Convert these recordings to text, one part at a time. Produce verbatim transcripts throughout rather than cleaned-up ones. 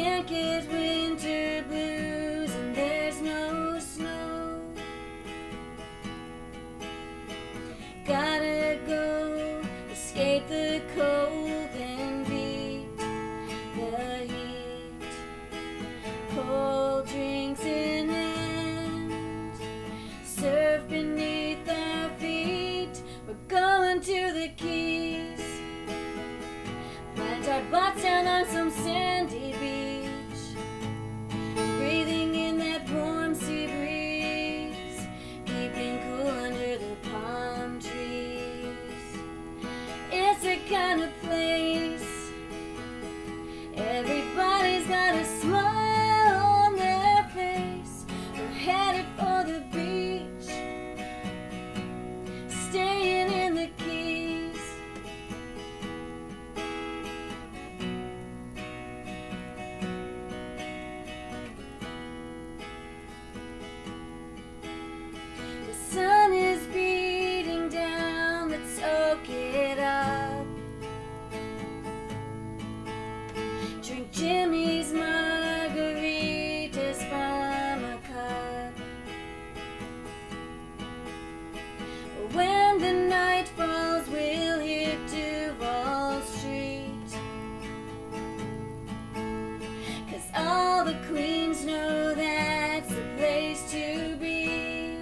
can't get winter blues and there's no snow. Gotta go escape the cold and beat the heat. Cold drinks in hand, surf beneath our feet. We're going to the Keys. Plant our butts down on some sandy beach, breathing in that warm sea breeze, keeping cool under the palm trees. It's the kind of place everybody's got a smile on their face. We're headed for the beach, staying in the Keys. The sun is beating down, let's soak it up. Drink Jimmy's margaritas from a cup. When the night falls, we'll hit Duval Street, 'cause all the queens know that's the place to be.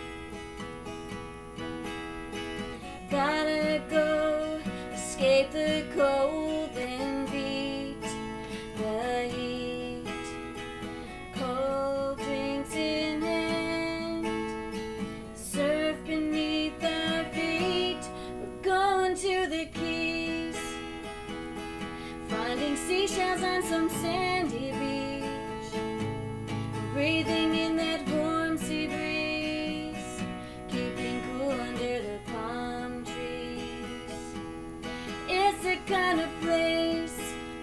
Gotta go escape the cold and beat the heat. Cold drinks in hand, surf beneath our feet. We're going to the Keys, finding seashells on some sandy beach, breathing in that warm sea breeze, keeping cool under the palm trees. It's the kind of place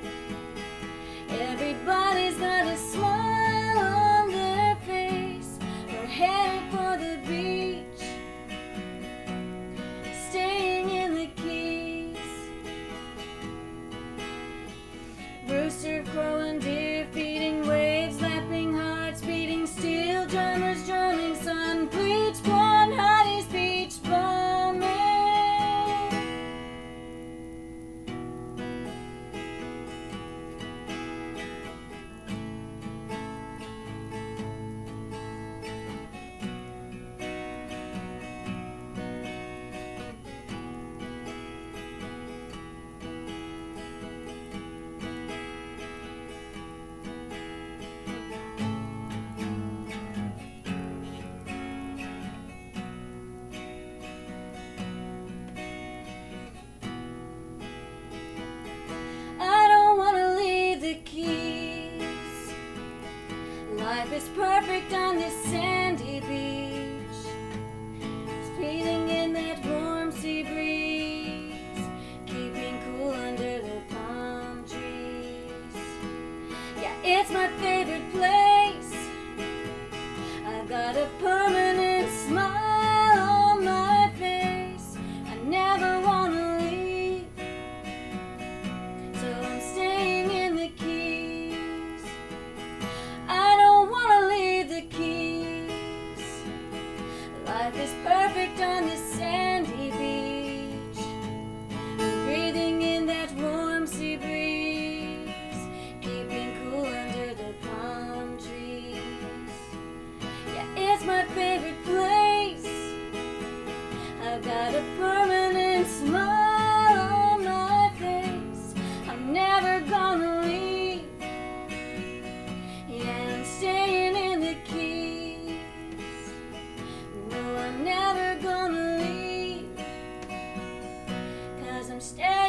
everybody's got a smile on their face. We're headed for the beach, staying in the Keys. Rooster crowing, deer feeding, waves lapping, hearts beating, steel drummers drumming, sun bleached blonde hotties beach bombing. Life is perfect on this sandy beach, speeding in that warm sea breeze, keeping cool under the palm trees. Yeah, it's my favorite place. I've got a permanent smile on my face. I never want to leave, so I'm staying in the Keys. I don't want to leave the Keys. Life is perfect on this sandy beach, breathing in that warm sea breeze, keeping cool under the palm trees. Yeah, it's my favorite place. I've got a permanent smile on my face. I'm never gonna leave. Yeah, I'm staying in the Keys. No, I'm never gonna leave, 'cause I'm staying